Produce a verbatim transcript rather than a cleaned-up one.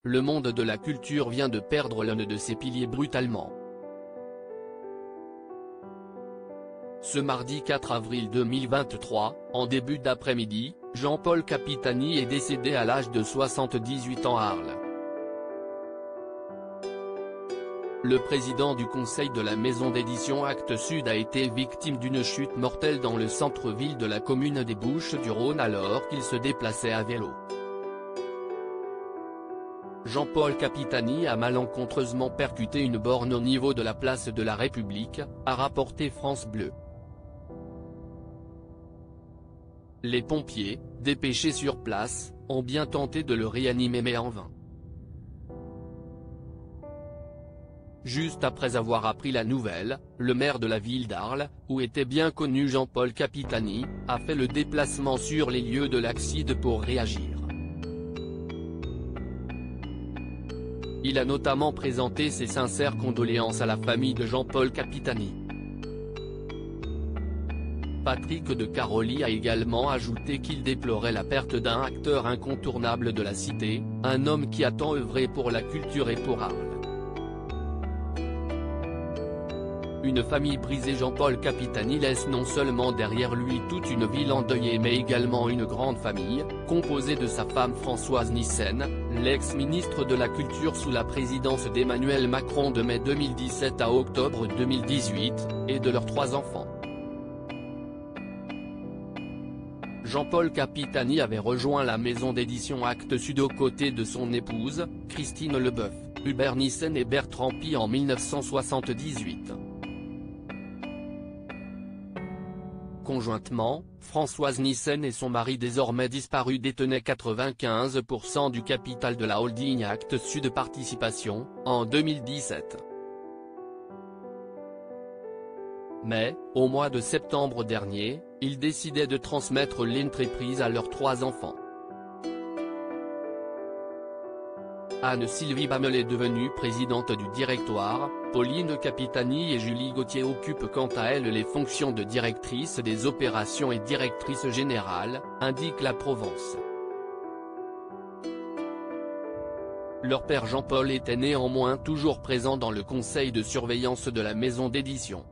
le monde de la culture vient de perdre l'un de ses piliers brutalement. Ce mardi quatre avril deux mille vingt-trois, en début d'après-midi, Jean-Paul Capitani est décédé à l'âge de soixante-dix-huit ans à Arles. Le président du conseil de la maison d'édition Actes Sud a été victime d'une chute mortelle dans le centre-ville de la commune des Bouches-du-Rhône alors qu'il se déplaçait à vélo. Jean-Paul Capitani a malencontreusement percuté une borne au niveau de la place de la République, a rapporté France Bleu. Les pompiers, dépêchés sur place, ont bien tenté de le réanimer mais en vain. Juste après avoir appris la nouvelle, le maire de la ville d'Arles, où était bien connu Jean-Paul Capitani, a fait le déplacement sur les lieux de l'accident pour réagir. Il a notamment présenté ses sincères condoléances à la famille de Jean-Paul Capitani. Patrick de Caroli a également ajouté qu'il déplorait la perte d'un acteur incontournable de la cité, un homme qui a tant œuvré pour la culture et pour Arles. Une famille brisée. Jean-Paul Capitani laisse non seulement derrière lui toute une ville endeuillée mais également une grande famille, composée de sa femme Françoise Nyssen, l'ex-ministre de la Culture sous la présidence d'Emmanuel Macron de mai deux mille dix-sept à octobre deux mille dix-huit, et de leurs trois enfants. Jean-Paul Capitani avait rejoint la maison d'édition Actes Sud aux côtés de son épouse, Christine Leboeuf, Hubert Nyssen et Bertrand Pi en mille neuf cent soixante-dix-huit. Conjointement, Françoise Nyssen et son mari désormais disparu détenaient quatre-vingt-quinze pour cent du capital de la holding Actes Sud Participation, en deux mille dix-sept. Mais, au mois de septembre dernier, ils décidaient de transmettre l'entreprise à leurs trois enfants. Anne-Sylvie Bamel est devenue présidente du directoire, Pauline Capitani et Julie Gauthier occupent quant à elles les fonctions de directrice des opérations et directrice générale, indique la Provence. Leur père Jean-Paul était néanmoins toujours présent dans le conseil de surveillance de la maison d'édition.